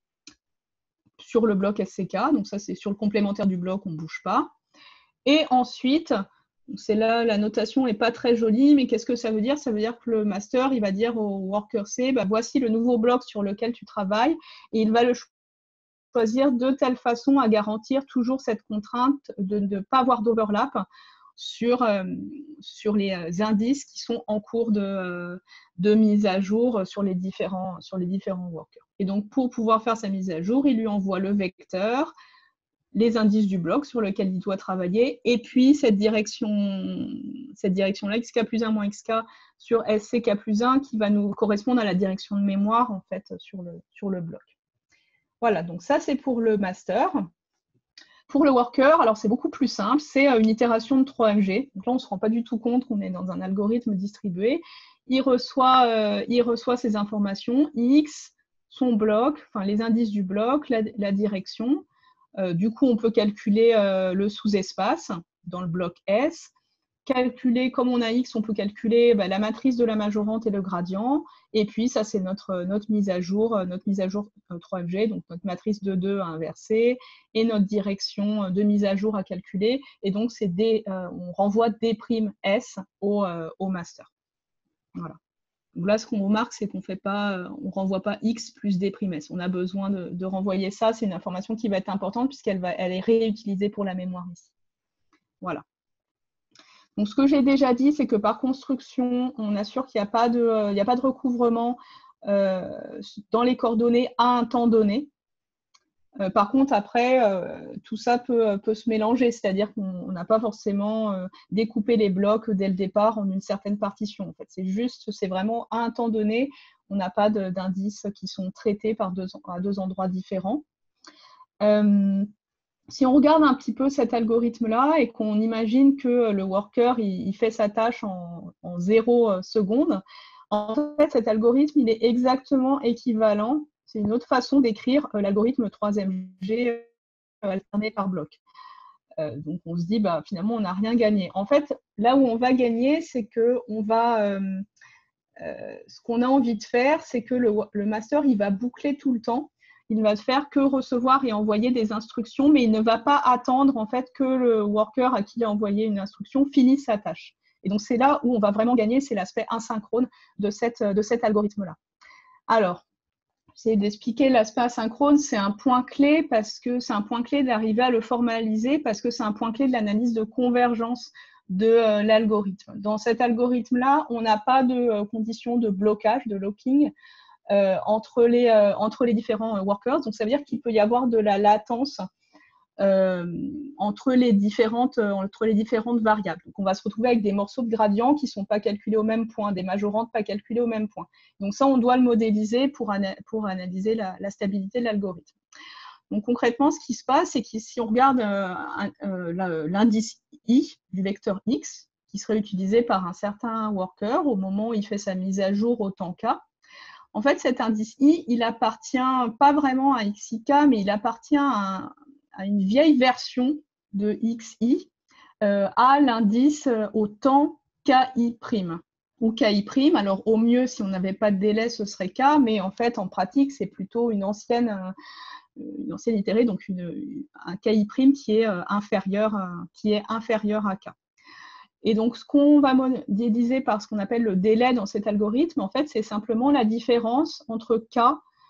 sur le bloc S C K. Donc, ça, c'est sur le complémentaire du bloc, on ne bouge pas. Et ensuite, c'est là, la notation n'est pas très jolie, mais qu'est-ce que ça veut dire? Ça veut dire que le master, il va dire au worker C, bah, voici le nouveau bloc sur lequel tu travailles, et il va le choisir de telle façon à garantir toujours cette contrainte de ne pas avoir d'overlap sur, euh, sur les indices qui sont en cours de, de mise à jour sur les, différents, sur les différents workers. Et donc, pour pouvoir faire sa mise à jour, il lui envoie le vecteur, les indices du bloc sur lequel il doit travailler, et puis cette direction, cette direction-là, xk plus un moins xk sur sck plus un, qui va nous correspondre à la direction de mémoire, en fait, sur le, sur le bloc. Voilà, donc ça, c'est pour le master. Pour le worker, alors c'est beaucoup plus simple, c'est une itération de trois F G. Donc là, on ne se rend pas du tout compte qu'on est dans un algorithme distribué. Il reçoit, euh, il reçoit ces informations, X, son bloc, enfin les indices du bloc, la, la direction. Euh, du coup, on peut calculer euh, le sous-espace dans le bloc S. Calculer, comme on a X, on peut calculer bah, la matrice de la majorante et le gradient. Et puis, ça, c'est notre, notre mise à jour, notre mise à jour trois F G, donc notre matrice de deux à inverser, et notre direction de mise à jour à calculer. Et donc, c'est des, euh, on renvoie D' S au, euh, au master. Voilà. Donc là, ce qu'on remarque, c'est qu'on ne renvoie pas X plus D' S. On a besoin de, de renvoyer ça. C'est une information qui va être importante puisqu'elle va, elle est réutilisée pour la mémoire ici. Voilà. Donc, ce que j'ai déjà dit, c'est que par construction, on assure qu'il n'y a pas de, euh, il n'y a pas de recouvrement euh, dans les coordonnées à un temps donné. Euh, par contre, après, euh, tout ça peut, peut se mélanger, c'est-à-dire qu'on n'a pas forcément euh, découpé les blocs dès le départ en une certaine partition. En fait, c'est juste, c'est vraiment à un temps donné, on n'a pas d'indices qui sont traités par deux, à deux endroits différents. Euh, Si on regarde un petit peu cet algorithme-là et qu'on imagine que le worker il, il fait sa tâche en, en zéro seconde, en fait, cet algorithme il est exactement équivalent. C'est une autre façon d'écrire l'algorithme trois M G alterné par bloc. Euh, donc, on se dit, bah, finalement, on n'a rien gagné. En fait, là où on va gagner, c'est que on va, euh, euh, ce qu'on a envie de faire, c'est que le, le master il va boucler tout le temps. Il ne va faire que recevoir et envoyer des instructions, mais il ne va pas attendre en fait que le worker à qui il a envoyé une instruction finisse sa tâche. Et donc, c'est là où on va vraiment gagner, c'est l'aspect asynchrone de, cette, de cet algorithme-là. Alors, j'essaie d'expliquer l'aspect asynchrone, c'est un point clé parce que c'est un point clé d'arriver à le formaliser parce que c'est un point clé de l'analyse de convergence de euh, l'algorithme. Dans cet algorithme-là, on n'a pas de euh, conditions de blocage, de locking, Euh, entre, les, euh, entre les différents euh, workers. Donc, ça veut dire qu'il peut y avoir de la latence euh, entre, les différentes, euh, entre les différentes variables. Donc, on va se retrouver avec des morceaux de gradient qui ne sont pas calculés au même point, des majorantes pas calculées au même point. Donc, ça, on doit le modéliser pour, ana pour analyser la, la stabilité de l'algorithme. Donc, concrètement, ce qui se passe, c'est que si on regarde euh, euh, l'indice I du vecteur X, qui serait utilisé par un certain worker au moment où il fait sa mise à jour au temps K, en fait, cet indice I, il appartient pas vraiment à xik, mais il appartient à, à une vieille version de xi, euh, à l'indice au temps ki', ou ki'. Alors, au mieux, si on n'avait pas de délai, ce serait k, mais en fait, en pratique, c'est plutôt une ancienne, une ancienne itérée, donc une, un ki' qui est inférieur, qui est inférieur à k. Et donc, ce qu'on va modéliser par ce qu'on appelle le délai dans cet algorithme, en fait, c'est simplement la différence entre K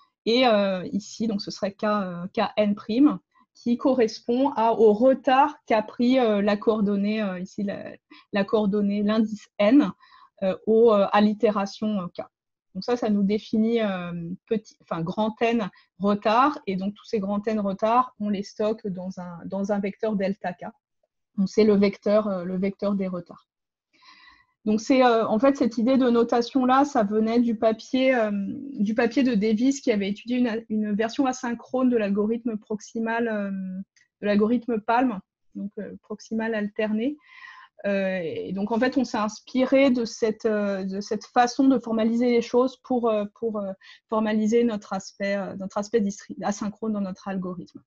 et euh, ici, donc ce serait K, euh, Kn', qui correspond à, au retard qu'a pris euh, la coordonnée, euh, ici, la, la coordonnée, l'indice N, euh, au, euh, à l'itération euh, K. Donc ça, ça nous définit euh, petit, enfin, grand N retard, et donc tous ces grands N retard, on les stocke dans un, dans un vecteur delta K. C'est le vecteur, le vecteur des retards. Donc, c'est euh, en fait cette idée de notation-là, ça venait du papier, euh, du papier de Davis qui avait étudié une, une version asynchrone de l'algorithme proximal, euh, de l'algorithme PALM, donc euh, proximal alterné. Euh, et donc, en fait, on s'est inspiré de cette, euh, de cette façon de formaliser les choses pour, euh, pour euh, formaliser notre aspect, euh, notre aspect asynchrone dans notre algorithme.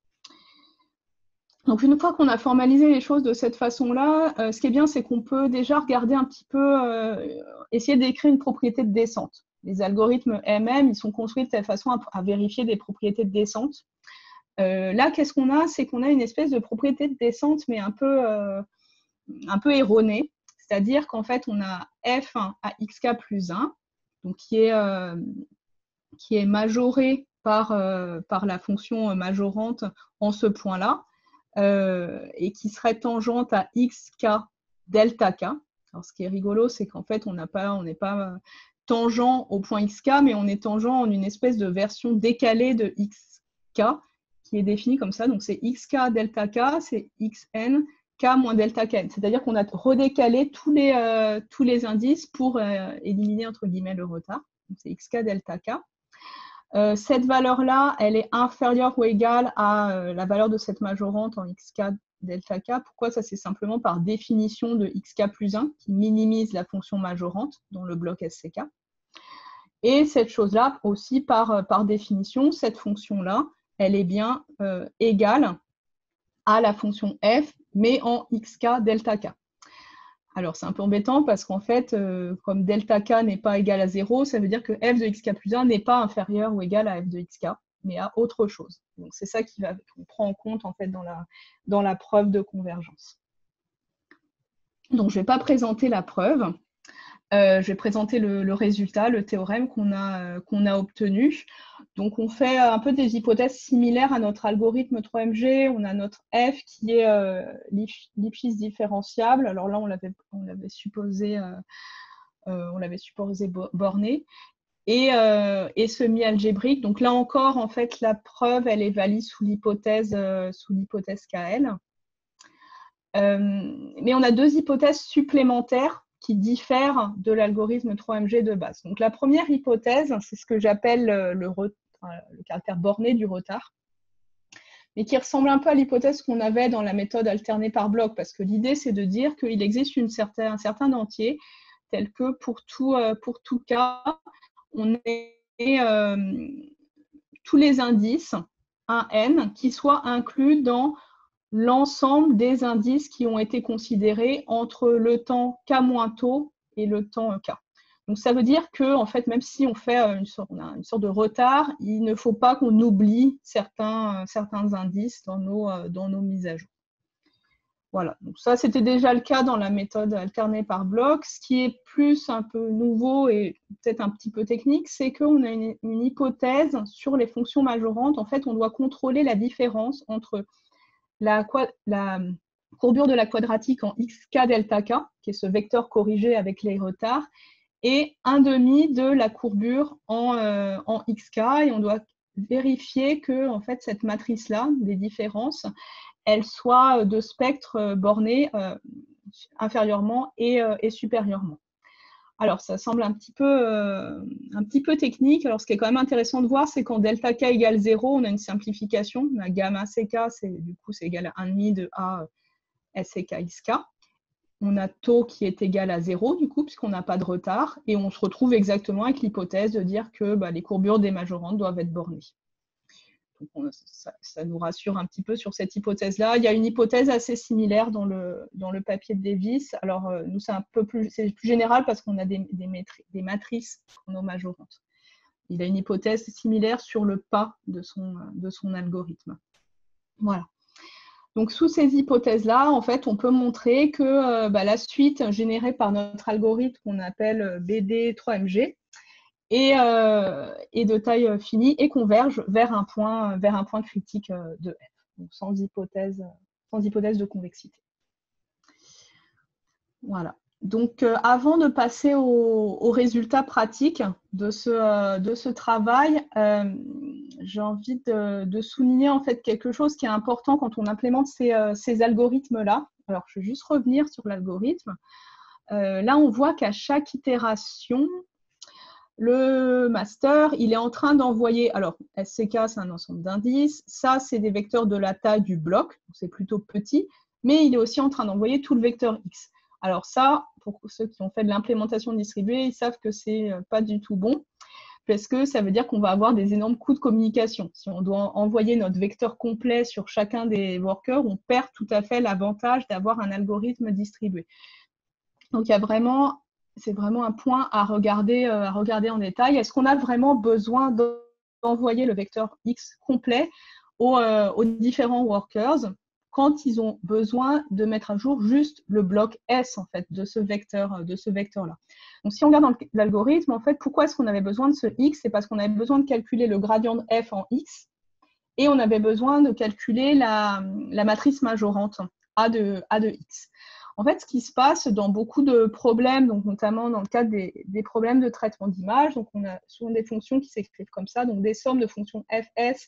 Donc, une fois qu'on a formalisé les choses de cette façon-là, euh, ce qui est bien, c'est qu'on peut déjà regarder un petit peu, euh, essayer d'écrire une propriété de descente. Les algorithmes M M, ils sont construits de telle façon à, à vérifier des propriétés de descente. Euh, là, qu'est-ce qu'on a? C'est qu'on a une espèce de propriété de descente, mais un peu, euh, un peu erronée. C'est-à-dire qu'en fait, on a f à xk plus un, donc qui est, euh, qui est majoré par, euh, par la fonction majorante en ce point-là. Euh, et qui serait tangente à xk delta k. Alors, ce qui est rigolo, c'est qu'en fait, on n'est pas, on n'est pas tangent au point xk, mais on est tangent en une espèce de version décalée de xk qui est défini comme ça. Donc, c'est xk delta k, c'est xn, k moins delta kn. C'est-à-dire qu'on a redécalé tous les, euh, tous les indices pour euh, éliminer, entre guillemets, le retard. Donc, c'est xk delta k. Euh, cette valeur-là, elle est inférieure ou égale à euh, la valeur de cette majorante en xk delta k. Pourquoi? Ça, c'est simplement par définition de xk plus un, qui minimise la fonction majorante dans le bloc S C K. Et cette chose-là, aussi par, par définition, cette fonction-là, elle est bien euh, égale à la fonction f, mais en xk delta k. Alors, c'est un peu embêtant parce qu'en fait, euh, comme delta k n'est pas égal à zéro, ça veut dire que f de xk plus un n'est pas inférieur ou égal à f de xk, mais à autre chose. Donc, c'est ça qu'on prend en compte en fait, dans, la, dans la preuve de convergence. Donc, je ne vais pas présenter la preuve. Euh, je vais présenter le, le résultat, le théorème qu'on a, euh, qu'on a obtenu. Donc, on fait un peu des hypothèses similaires à notre algorithme trois M G. On a notre f qui est euh, Lipschitz différenciable. Alors là, on l'avait on l'avait supposé, euh, euh, on l'avait supposé borné. Et, euh, et semi-algébrique. Donc là encore, en fait, la preuve, elle est valide sous l'hypothèse euh, sous l'hypothèse K L. Euh, mais on a deux hypothèses supplémentaires qui diffèrent de l'algorithme trois M G de base. Donc, la première hypothèse, c'est ce que j'appelle le, le, le caractère borné du retard, mais qui ressemble un peu à l'hypothèse qu'on avait dans la méthode alternée par bloc, parce que l'idée, c'est de dire qu'il existe une certain, un certain entier, tel que pour tout, pour tout cas, on ait euh, tous les indices, un n, qui soient inclus dans l'ensemble des indices qui ont été considérés entre le temps k moins tôt et le temps k. Donc, ça veut dire que, en fait, même si on fait une sorte, on a une sorte de retard, il ne faut pas qu'on oublie certains, certains indices dans nos, dans nos mises à jour. Voilà, donc ça, c'était déjà le cas dans la méthode alternée par bloc. Ce qui est plus un peu nouveau et peut-être un petit peu technique, c'est qu'on a une, une hypothèse sur les fonctions majorantes. En fait, on doit contrôler la différence entre La, la courbure de la quadratique en xk delta k, qui est ce vecteur corrigé avec les retards, et un demi de la courbure en, euh, en xk, et on doit vérifier que en fait, cette matrice-là, des différences, elle soit de spectre borné euh, inférieurement et, euh, et supérieurement. Alors, ça semble un petit, peu, euh, un petit peu technique. Alors, ce qui est quand même intéressant de voir, c'est qu'en delta k égale zéro, on a une simplification. On a gamma ck, du coup, c'est égal à un demi de A S C K X K. On a tau qui est égal à zéro, du coup, puisqu'on n'a pas de retard. Et on se retrouve exactement avec l'hypothèse de dire que bah, les courbures des majorantes doivent être bornées. Donc, on, ça, ça nous rassure un petit peu sur cette hypothèse-là. Il y a une hypothèse assez similaire dans le, dans le papier de Davis. Alors, euh, nous, c'est un peu plus, c'est plus général parce qu'on a des, des, des matrices pour nos majorantes. Il a une hypothèse similaire sur le pas de son, de son algorithme. Voilà. Donc, sous ces hypothèses-là, en fait, on peut montrer que euh, bah, la suite générée par notre algorithme qu'on appelle B D trois M G, Et, euh, et de taille finie et converge vers un point, vers un point critique de F, donc sans hypothèse, sans hypothèse de convexité. Voilà. Donc, euh, avant de passer aux au résultats pratiques de ce, euh, de ce travail, euh, j'ai envie de, de souligner en fait quelque chose qui est important quand on implémente ces, euh, ces algorithmes-là. Alors, je vais juste revenir sur l'algorithme. Euh, là, on voit qu'à chaque itération, le master, il est en train d'envoyer, alors S C K, c'est un ensemble d'indices, ça, c'est des vecteurs de la taille du bloc, c'est plutôt petit, mais il est aussi en train d'envoyer tout le vecteur X. Alors ça, pour ceux qui ont fait de l'implémentation distribuée, ils savent que c'est pas du tout bon, parce que ça veut dire qu'on va avoir des énormes coûts de communication. Si on doit envoyer notre vecteur complet sur chacun des workers, on perd tout à fait l'avantage d'avoir un algorithme distribué. Donc il y a vraiment... c'est vraiment un point à regarder, euh, à regarder en détail. Est-ce qu'on a vraiment besoin d'envoyer le vecteur X complet aux, euh, aux différents workers quand ils ont besoin de mettre à jour juste le bloc S en fait, de ce vecteur, de ce vecteur-là. Donc, si on regarde dans l'algorithme, en fait, pourquoi est-ce qu'on avait besoin de ce X? C'est parce qu'on avait besoin de calculer le gradient de F en X et on avait besoin de calculer la, la matrice majorante A de, A de X. En fait, ce qui se passe dans beaucoup de problèmes, donc notamment dans le cadre des, des problèmes de traitement d'image, donc on a souvent des fonctions qui s'écrivent comme ça, donc des sommes de fonctions Fs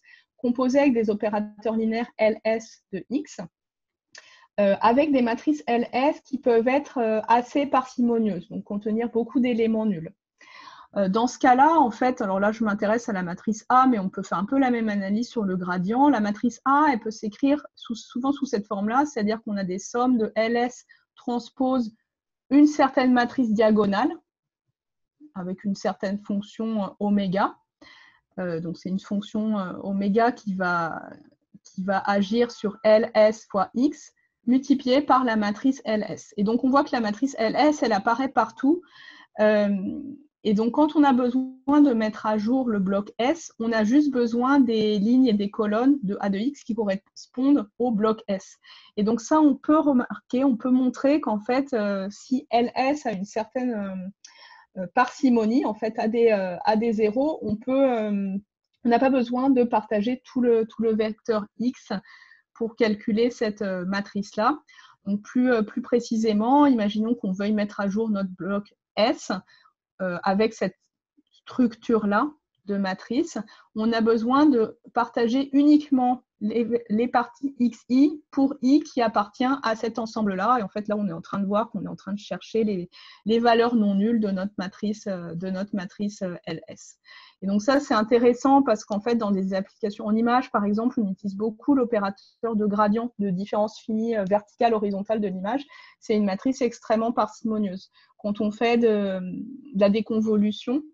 composée avec des opérateurs linéaires L S de X, euh, avec des matrices L S qui peuvent être euh, assez parcimonieuses, donc contenir beaucoup d'éléments nuls. Euh, dans ce cas-là, en fait, alors là, je m'intéresse à la matrice A, mais on peut faire un peu la même analyse sur le gradient. La matrice A, elle peut s'écrire sous, souvent sous cette forme-là, c'est-à-dire qu'on a des sommes de L S transpose une certaine matrice diagonale, avec une certaine fonction euh, oméga. Euh, donc, c'est une fonction euh, oméga qui va, qui va agir sur L S fois X, multipliée par la matrice L S. Et donc, on voit que la matrice L S, elle apparaît partout. Euh, et donc, quand on a besoin de mettre à jour le bloc S, on a juste besoin des lignes et des colonnes de A de X qui correspondent au bloc S. Et donc, ça, on peut remarquer, on peut montrer qu'en fait, euh, si L S a une certaine euh, parcimonie, en fait, à des, euh, à des zéros, on peut, euh, on n'a pas besoin de partager tout le, tout le vecteur X pour calculer cette euh, matrice-là. Donc, plus, euh, plus précisément, imaginons qu'on veuille mettre à jour notre bloc S euh, avec cette structure-là de matrice. On a besoin de partager uniquement les, les parties xi pour i qui appartient à cet ensemble-là. Et en fait, là, on est en train de voir qu'on est en train de chercher les, les valeurs non nulles de notre matrice, de notre matrice L S. Et donc ça, c'est intéressant parce qu'en fait, dans des applications en image, par exemple, on utilise beaucoup l'opérateur de gradient de différence finie verticale, horizontale de l'image. C'est une matrice extrêmement parcimonieuse. Quand on fait de, de la déconvolution,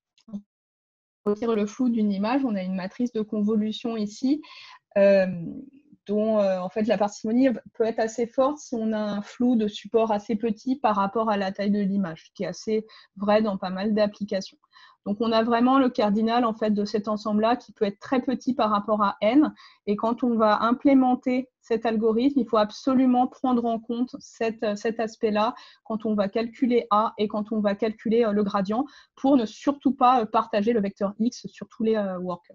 on retire le flou d'une image, on a une matrice de convolution ici, euh, dont euh, en fait la parcimonie peut être assez forte si on a un flou de support assez petit par rapport à la taille de l'image, ce qui est assez vrai dans pas mal d'applications. Donc on a vraiment le cardinal en fait de cet ensemble-là qui peut être très petit par rapport à n, et quand on va implémenter cet algorithme, il faut absolument prendre en compte cette, cet aspect-là quand on va calculer A et quand on va calculer le gradient pour ne surtout pas partager le vecteur X sur tous les euh, workers.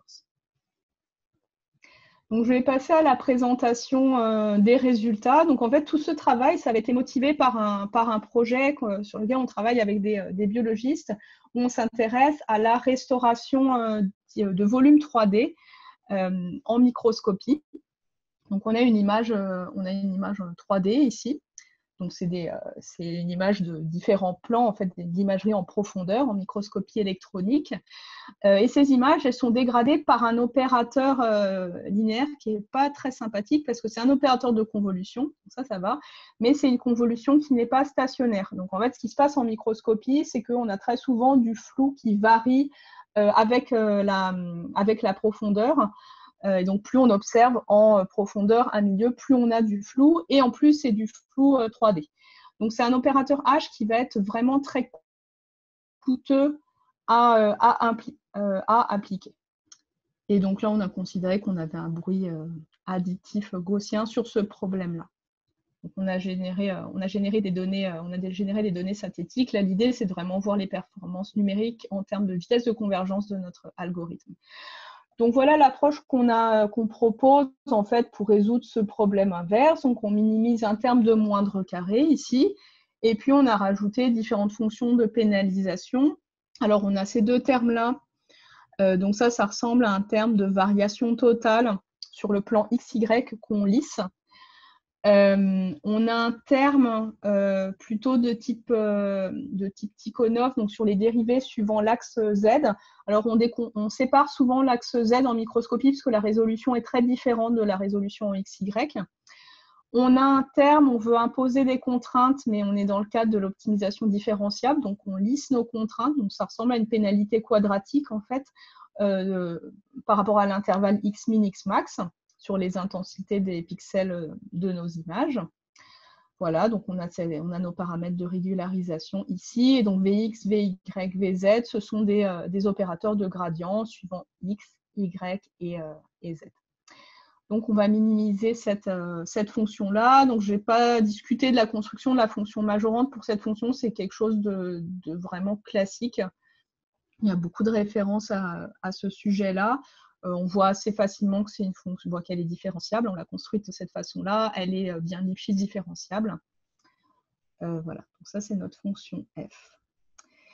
Donc, je vais passer à la présentation euh, des résultats. Donc, en fait, tout ce travail, ça avait été motivé par un, par un projet sur lequel on travaille avec des, des biologistes, où on s'intéresse à la restauration euh, de volume trois D euh, en microscopie. Donc, on a une image, euh, on a une image trois D ici. Donc, c'est euh, une image de différents plans, en fait, d'imagerie en profondeur, en microscopie électronique. Euh, et ces images, elles sont dégradées par un opérateur euh, linéaire qui n'est pas très sympathique parce que c'est un opérateur de convolution, ça, ça va, mais c'est une convolution qui n'est pas stationnaire. Donc, en fait, ce qui se passe en microscopie, c'est qu'on a très souvent du flou qui varie euh, avec, euh, la, avec la profondeur. Et donc, plus on observe en profondeur un milieu, plus on a du flou. Et en plus, c'est du flou trois D. Donc, c'est un opérateur H qui va être vraiment très coûteux à, à, à appliquer. Et donc là, on a considéré qu'on avait un bruit additif gaussien sur ce problème-là. Donc, on a généré, on a généré des données, on a généré des données synthétiques. Là, l'idée, c'est de vraiment voir les performances numériques en termes de vitesse de convergence de notre algorithme. Donc, voilà l'approche qu'on a, qu'on propose en fait pour résoudre ce problème inverse. Donc, on minimise un terme de moindre carré ici. Et puis, on a rajouté différentes fonctions de pénalisation. Alors, on a ces deux termes-là. Euh, donc, ça, ça ressemble à un terme de variation totale sur le plan X Y qu'on lisse. Euh, on a un terme euh, plutôt de type, euh, de type Tikhonov, donc sur les dérivés suivant l'axe Z. Alors, on, on sépare souvent l'axe Z en microscopie parce que la résolution est très différente de la résolution en X Y. On a un terme, on veut imposer des contraintes, mais on est dans le cadre de l'optimisation différenciable, donc on lisse nos contraintes, donc ça ressemble à une pénalité quadratique en fait, euh, par rapport à l'intervalle X min, X max, sur les intensités des pixels de nos images. Voilà, donc on a, on a nos paramètres de régularisation ici, et donc Vx, Vy, Vz, ce sont des, euh, des opérateurs de gradient suivant X, Y et, euh, et Z. Donc, on va minimiser cette, euh, cette fonction-là. Donc, je ne vais pas discuter de la construction de la fonction majorante pour cette fonction. C'est quelque chose de, de vraiment classique. Il y a beaucoup de références à, à ce sujet-là. Euh, on voit assez facilement que c'est une fonction, on voit qu'elle est différenciable. On l'a construite de cette façon-là. Elle est bien Lipschitz différenciable. Euh, voilà. Donc, ça, c'est notre fonction f.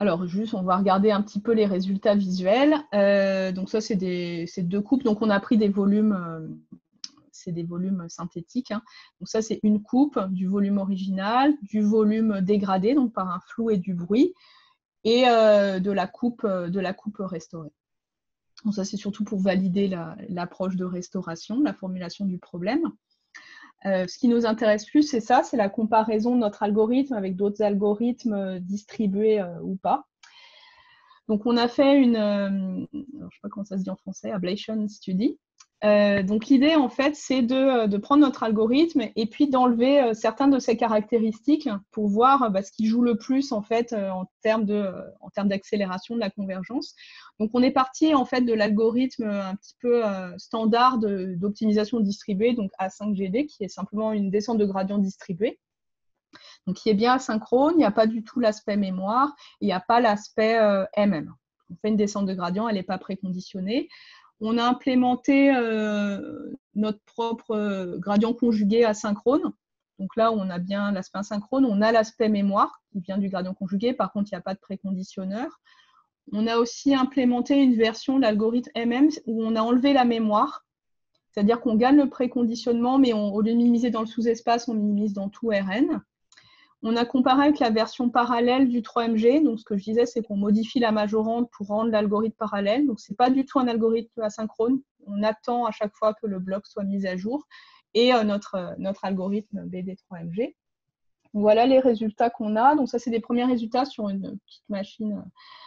Alors, juste, on va regarder un petit peu les résultats visuels. Euh, donc, ça, c'est deux coupes. Donc, on a pris des volumes, euh, c'est des volumes synthétiques. Hein. Donc, ça, c'est une coupe du volume original, du volume dégradé, donc par un flou et du bruit, et euh, de, la coupe, de la coupe restaurée. Donc, ça, c'est surtout pour valider l'approche la, de restauration, la formulation du problème. Euh, ce qui nous intéresse plus, c'est ça, c'est la comparaison de notre algorithme avec d'autres algorithmes distribués euh, ou pas. Donc, on a fait une, euh, je ne sais pas comment ça se dit en français, ablation study. Euh, donc, l'idée, en fait, c'est de, de prendre notre algorithme et puis d'enlever euh, certaines de ses caractéristiques pour voir bah, ce qui joue le plus, en fait, euh, en termes de, euh, en termes d'accélération de la convergence. Donc, on est parti, en fait, de l'algorithme un petit peu euh, standard d'optimisation distribuée, donc A cinq G D, qui est simplement une descente de gradient distribuée. Donc, qui est bien asynchrone, il n'y a pas du tout l'aspect mémoire, il n'y a pas l'aspect euh, M M. On fait une descente de gradient, elle n'est pas préconditionnée. On a implémenté euh, notre propre euh, gradient conjugué asynchrone. Donc là, on a bien l'aspect asynchrone, on a l'aspect mémoire qui vient du gradient conjugué. Par contre, il n'y a pas de préconditionneur. On a aussi implémenté une version de l'algorithme M M où on a enlevé la mémoire. C'est-à-dire qu'on gagne le préconditionnement, mais on, au lieu de minimiser dans le sous-espace, on minimise dans tout R N. On a comparé avec la version parallèle du trois M G. Donc, ce que je disais, c'est qu'on modifie la majorante pour rendre l'algorithme parallèle. Donc, ce n'est pas du tout un algorithme asynchrone. On attend à chaque fois que le bloc soit mis à jour. Et euh, notre, euh, notre algorithme B D trois M G. Voilà les résultats qu'on a. Donc, ça, c'est des premiers résultats sur une petite machine,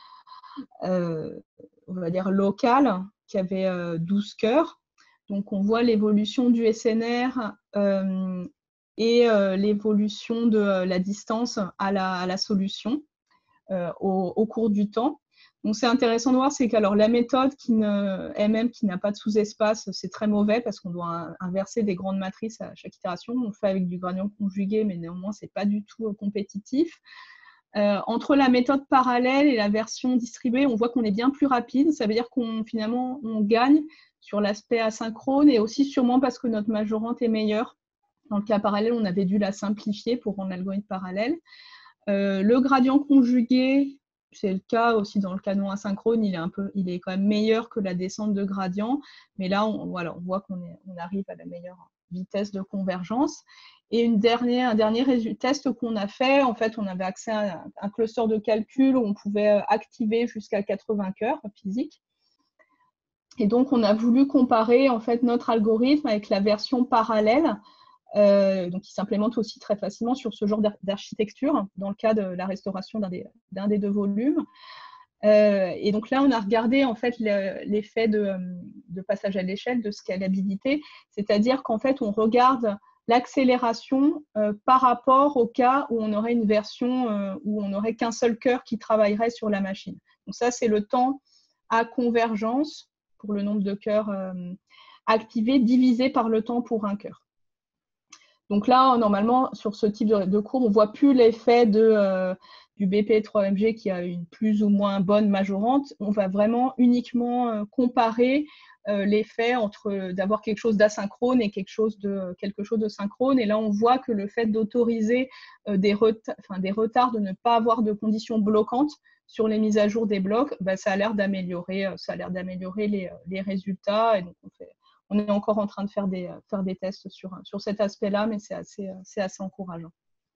euh, on va dire, locale, qui avait euh, douze cœurs. Donc, on voit l'évolution du S N R euh, et euh, l'évolution de euh, la distance à la, à la solution euh, au, au cours du temps. Donc, c'est intéressant de voir, c'est que alors, la méthode qui ne, M M qui n'a pas de sous-espace, c'est très mauvais parce qu'on doit inverser des grandes matrices à chaque itération. On le fait avec du gradient conjugué, mais néanmoins, ce n'est pas du tout compétitif. Euh, entre la méthode parallèle et la version distribuée, on voit qu'on est bien plus rapide. Ça veut dire qu'on finalement on gagne sur l'aspect asynchrone et aussi sûrement parce que notre majorante est meilleure. Dans le cas parallèle, on avait dû la simplifier pour rendre l'algorithme parallèle. Euh, le gradient conjugué, c'est le cas aussi dans le canon asynchrone, il est, un peu, il est quand même meilleur que la descente de gradient. Mais là, on, voilà, on voit qu'on on arrive à la meilleure vitesse de convergence. Et une dernière, un dernier test qu'on a fait, en fait, on avait accès à un cluster de calcul où on pouvait activer jusqu'à quatre-vingts cœurs physiques. Et donc, on a voulu comparer en fait, notre algorithme avec la version parallèle, euh, donc qui s'implémente aussi très facilement sur ce genre d'architecture, dans le cas de la restauration d'un des, d'un des deux volumes. Euh, et donc là, on a regardé en fait l'effet de, de passage à l'échelle, de scalabilité, c'est-à-dire qu'en fait, on regarde l'accélération euh, par rapport au cas où on aurait une version euh, où on n'aurait qu'un seul cœur qui travaillerait sur la machine. Donc ça, c'est le temps à convergence pour le nombre de cœurs euh, activés divisé par le temps pour un cœur. Donc là, normalement, sur ce type de, de cours, on ne voit plus l'effet de, euh, du B P trois M G qui a une plus ou moins bonne majorante. On va vraiment uniquement euh, comparer euh, l'effet entre d'avoir quelque chose d'asynchrone et quelque chose de, quelque chose de synchrone. Et là, on voit que le fait d'autoriser euh, des, reta enfin, des retards, de ne pas avoir de conditions bloquantes sur les mises à jour des blocs, bah, ça a l'air d'améliorer, ça a l'air d'améliorer les, les résultats. Et donc, on fait, On est encore en train de faire des, faire des tests sur, sur cet aspect-là, mais c'est assez, c'est assez encourageant.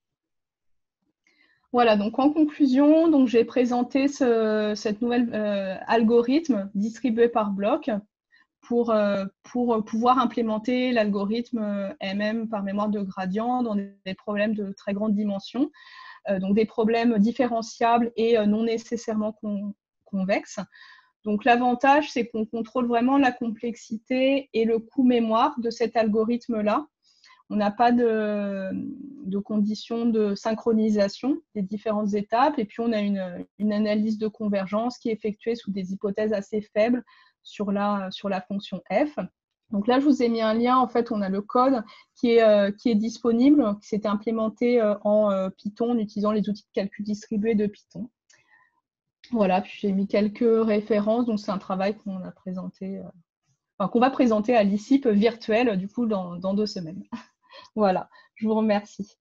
Voilà, donc en conclusion, donc j'ai présenté ce cette nouvelle euh, algorithme distribué par bloc pour, euh, pour pouvoir implémenter l'algorithme M M par mémoire de gradient dans des, des problèmes de très grande dimension, euh, donc des problèmes différenciables et euh, non nécessairement con, convexes. Donc, l'avantage, c'est qu'on contrôle vraiment la complexité et le coût mémoire de cet algorithme-là. On n'a pas de, de conditions de synchronisation des différentes étapes. Et puis, on a une, une analyse de convergence qui est effectuée sous des hypothèses assez faibles sur la, sur la fonction f. Donc là, je vous ai mis un lien. En fait, on a le code qui est, euh, qui est disponible, qui s'est implémenté euh, en euh, Python en utilisant les outils de calcul distribué de Python. Voilà, puis j'ai mis quelques références, donc c'est un travail qu'on a présenté, euh, enfin, qu'on va présenter à l'I C I P virtuel, du coup, dans, dans deux semaines. Voilà, je vous remercie.